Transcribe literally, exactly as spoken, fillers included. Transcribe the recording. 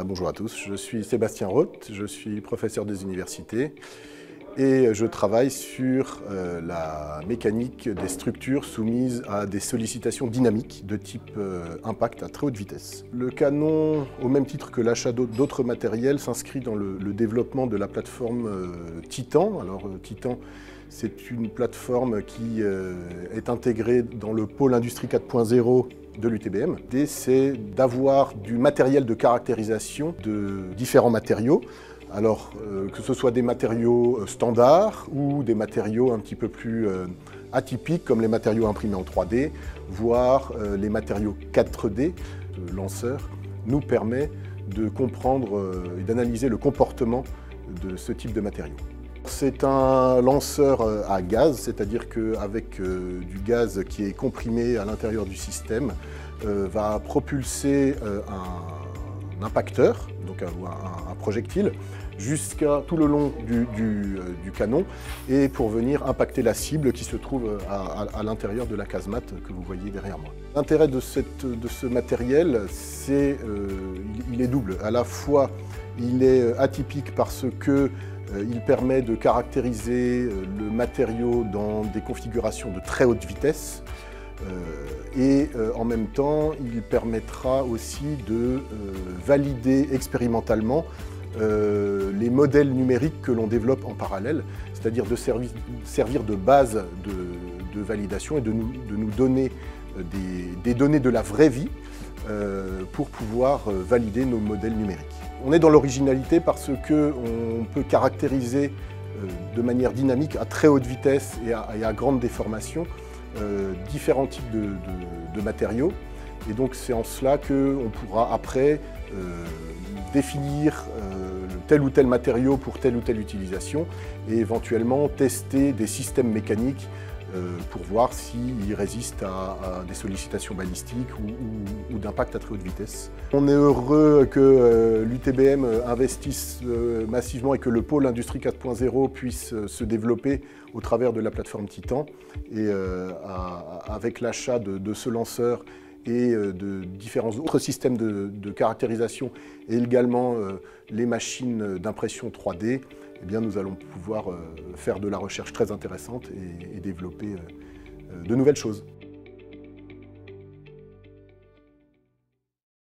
Bonjour à tous, je suis Sébastien Roth, je suis professeur des universités et je travaille sur euh, la mécanique des structures soumises à des sollicitations dynamiques de type euh, impact à très haute vitesse. Le Canon, au même titre que l'achat d'autres matériels, s'inscrit dans le, le développement de la plateforme euh, Titan. Alors euh, Titan, c'est une plateforme qui euh, est intégrée dans le pôle industrie quatre point zéro de l'U T B M. L'idée, c'est d'avoir du matériel de caractérisation de différents matériaux. Alors, euh, que ce soit des matériaux standards ou des matériaux un petit peu plus euh, atypiques, comme les matériaux imprimés en trois D, voire euh, les matériaux quatre D. Le lanceur nous permet de comprendre euh, et d'analyser le comportement de ce type de matériaux. C'est un lanceur à gaz, c'est-à-dire qu'avec euh, du gaz qui est comprimé à l'intérieur du système, euh, va propulser euh, un, un impacteur, donc un, un, un projectile, jusqu'à tout le long du, du, euh, du canon et pour venir impacter la cible qui se trouve à, à, à l'intérieur de la casemate que vous voyez derrière moi. L'intérêt de, cette, de ce matériel, c'est euh, il, il est double. À la fois, il est atypique parce que il permet de caractériser le matériau dans des configurations de très haute vitesse et en même temps, il permettra aussi de valider expérimentalement les modèles numériques que l'on développe en parallèle, c'est-à-dire de servir de base de, de validation et de nous, de nous donner des, des données de la vraie vie pour pouvoir valider nos modèles numériques. On est dans l'originalité parce qu'on peut caractériser de manière dynamique, à très haute vitesse et à, et à grande déformation, euh, différents types de, de, de matériaux. Et donc c'est en cela qu'on pourra après euh, définir euh, tel ou tel matériau pour telle ou telle utilisation et éventuellement tester des systèmes mécaniques pour voir s'il résiste à, à des sollicitations balistiques ou, ou, ou d'impact à très haute vitesse. On est heureux que euh, l'U T B M investisse euh, massivement et que le pôle industrie quatre point zéro puisse euh, se développer au travers de la plateforme Titan. Et euh, à, avec l'achat de, de ce lanceur et de différents autres systèmes de, de caractérisation et également euh, les machines d'impression trois D, eh bien, nous allons pouvoir euh, faire de la recherche très intéressante et, et développer euh, de nouvelles choses.